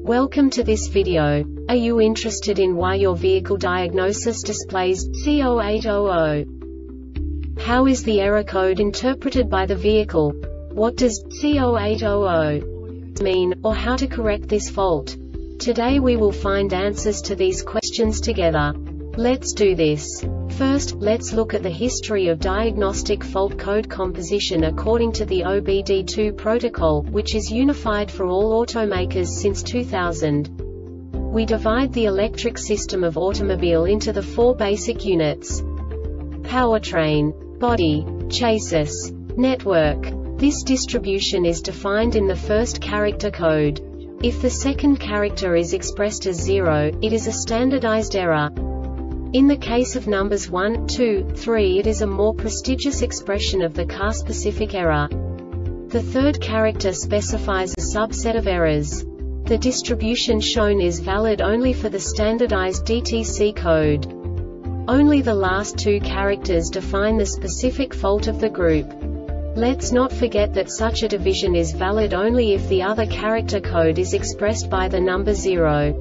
Welcome to this video. Are you interested in why your vehicle diagnosis displays C0800? How is the error code interpreted by the vehicle? What does C0800 mean, or how to correct this fault? Today we will find answers to these questions together. Let's do this. First, let's look at the history of diagnostic fault code composition according to the OBD2 protocol, which is unified for all automakers since 2000. We divide the electric system of automobile into the four basic units: powertrain, body, chassis, network. This distribution is defined in the first character code. If the second character is expressed as 0, it is a standardized error. In the case of numbers 1, 2, 3, it is a more prestigious expression of the car-specific error. The third character specifies a subset of errors. The distribution shown is valid only for the standardized DTC code. Only the last two characters define the specific fault of the group. Let's not forget that such a division is valid only if the other character code is expressed by the number 0.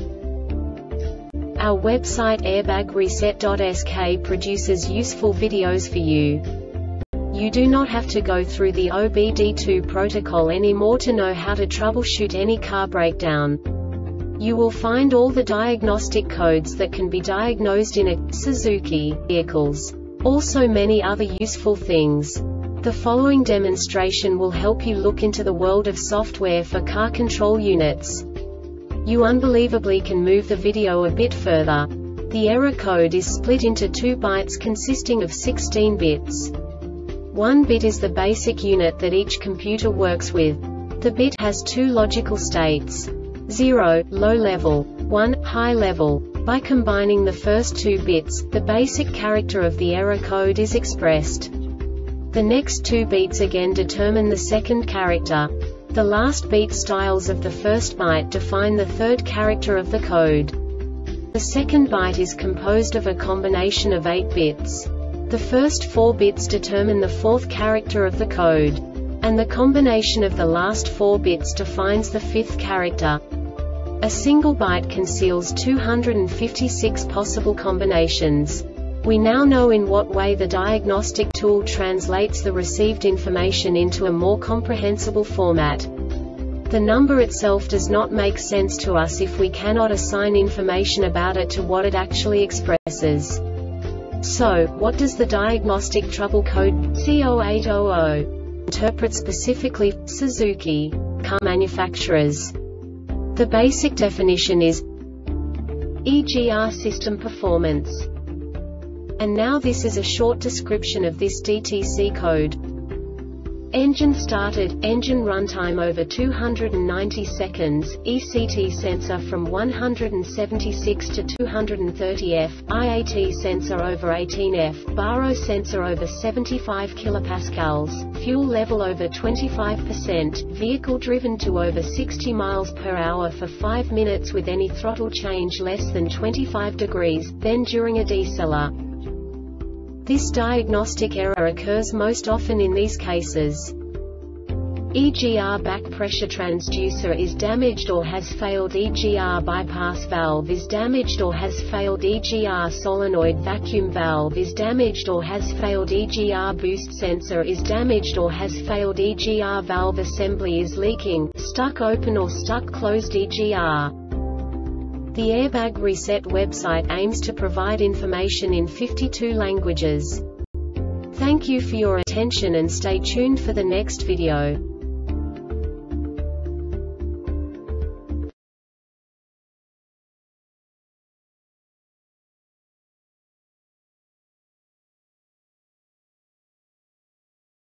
Our website airbagreset.sk produces useful videos for you. You do not have to go through the OBD2 protocol anymore to know how to troubleshoot any car breakdown. You will find all the diagnostic codes that can be diagnosed in a Suzuki vehicles. Also many other useful things. The following demonstration will help you look into the world of software for car control units. You unbelievably can move the video a bit further. The error code is split into 2 bytes consisting of 16 bits. 1 bit is the basic unit that each computer works with. The bit has 2 logical states: 0, low level, 1, high level. By combining the first 2 bits, the basic character of the error code is expressed. The next 2 beats again determine the second character. The last beat styles of the first byte define the third character of the code. The second byte is composed of a combination of 8 bits. The first 4 bits determine the fourth character of the code. And the combination of the last 4 bits defines the fifth character. A single byte conceals 256 possible combinations. We now know in what way the diagnostic tool translates the received information into a more comprehensible format. The number itself does not make sense to us if we cannot assign information about it to what it actually expresses. So, what does the diagnostic trouble code C0800 interpret specifically for Suzuki car manufacturers? The basic definition is EGR system performance. And now this is a short description of this DTC code. Engine started, engine runtime over 290 seconds, ECT sensor from 176 to 230 F, IAT sensor over 18 F, baro sensor over 75 kilopascals, fuel level over 25%, vehicle driven to over 60 miles per hour for 5 minutes with any throttle change less than 25 degrees, then during a deceler. This diagnostic error occurs most often in these cases: EGR back pressure transducer is damaged or has failed, EGR bypass valve is damaged or has failed, EGR solenoid vacuum valve is damaged or has failed, EGR boost sensor is damaged or has failed, EGR valve assembly is leaking, stuck open or stuck closed EGR. The Airbag Reset website aims to provide information in 52 languages. Thank you for your attention and stay tuned for the next video.